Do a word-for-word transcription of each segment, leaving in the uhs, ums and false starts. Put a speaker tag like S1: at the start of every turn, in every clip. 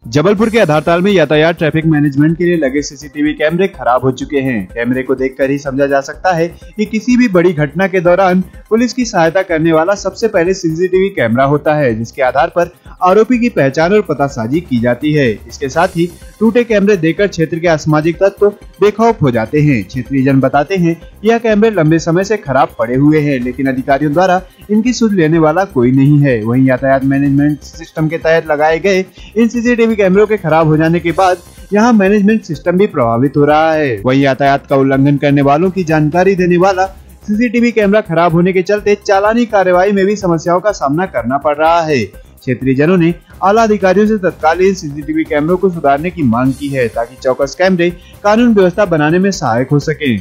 S1: जबलपुर के आधारताल में यातायात ट्रैफिक मैनेजमेंट के लिए लगे सीसीटीवी कैमरे खराब हो चुके हैं। कैमरे को देखकर ही समझा जा सकता है कि किसी भी बड़ी घटना के दौरान पुलिस की सहायता करने वाला सबसे पहले सीसीटीवी कैमरा होता है, जिसके आधार पर आरोपी की पहचान और पतासाजी की जाती है। इसके साथ ही टूटे कैमरे देखकर क्षेत्र के असामाजिक तत्व बेखौफ हो जाते हैं। क्षेत्रीय जन बताते हैं यह कैमरे लंबे समय से खराब पड़े हुए हैं, लेकिन अधिकारियों द्वारा इनकी सुध लेने वाला कोई नहीं है। वहीं यातायात मैनेजमेंट सिस्टम के तहत लगाए गए इन सीसीटीवी कैमरों के खराब हो जाने के बाद यहां मैनेजमेंट सिस्टम भी प्रभावित हो रहा है। वहीं यातायात का उल्लंघन करने वालों की जानकारी देने वाला सीसीटीवी कैमरा खराब होने के चलते चालानी कार्रवाई में भी समस्याओं का सामना करना पड़ रहा है। क्षेत्रीय जनों ने आला अधिकारियों से तत्कालीन सीसीटीवी कैमरों को सुधारने की मांग की है, ताकि चौकस कैमरे कानून व्यवस्था बनाने में सहायक हो सके।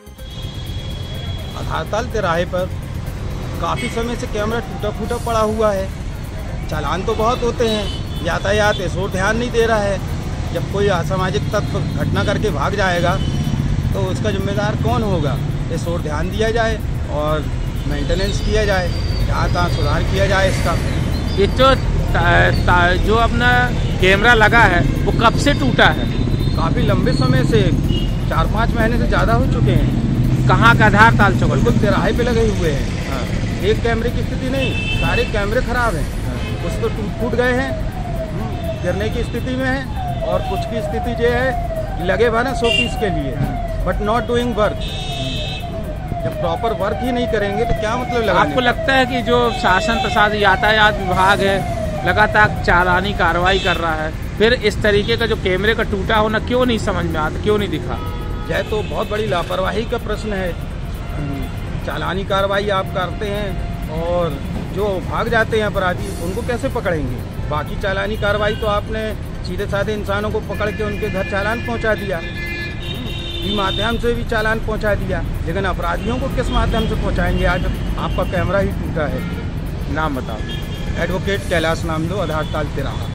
S2: आधारताल तिराहे पर काफी समय से कैमरा टूटा फूटा पड़ा हुआ है। चालान तो बहुत होते हैं, यातायात इस ओर ध्यान नहीं दे रहा है। जब कोई असामाजिक तत्व घटना करके भाग जाएगा तो उसका जिम्मेदार कौन होगा? इस ओर ध्यान दिया जाए और मेंटेनेंस किया जाए, जहाँ तहाँ सुधार किया जाए इसका।
S3: ये जो जो अपना कैमरा लगा है वो कब से टूटा है?
S2: काफ़ी लंबे समय से, चार पाँच महीने से ज़्यादा हो चुके हैं।
S3: कहाँ का? आधारताल चौक
S2: बिल्कुल तिराहे पे लगे हुए हैं। हाँ। एक कैमरे की स्थिति नहीं, सारे कैमरे खराब हैं। हाँ। कुछ तो टूट फूट गए हैं, गिरने की स्थिति में है, और कुछ की स्थिति जो है लगे हुआ ना शो पीस के लिए, बट नॉट डूइंग वर्क। जब प्रॉपर वर्क ही नहीं करेंगे तो क्या मतलब लगा?
S3: आपको लगता है कि जो शासन प्रशासन यातायात विभाग है लगातार चालानी कार्रवाई कर रहा है, फिर इस तरीके का जो कैमरे का टूटा होना क्यों नहीं समझ में आता, क्यों नहीं दिखा?
S2: यह तो बहुत बड़ी लापरवाही का प्रश्न है। चालानी कार्रवाई आप करते हैं और जो भाग जाते हैं अपराधी उनको कैसे पकड़ेंगे? बाकी चालानी कार्रवाई तो आपने सीधे साधे इंसानों को पकड़ के उनके घर चालान पहुंचा दिया, ई माध्यम से भी चालान पहुंचा दिया, लेकिन अपराधियों को किस माध्यम से पहुंचाएंगे? आज आपका कैमरा ही टूटा है।
S3: नाम बताओ।
S2: एडवोकेट कैलाश नामदो, आधारताल तिराहा।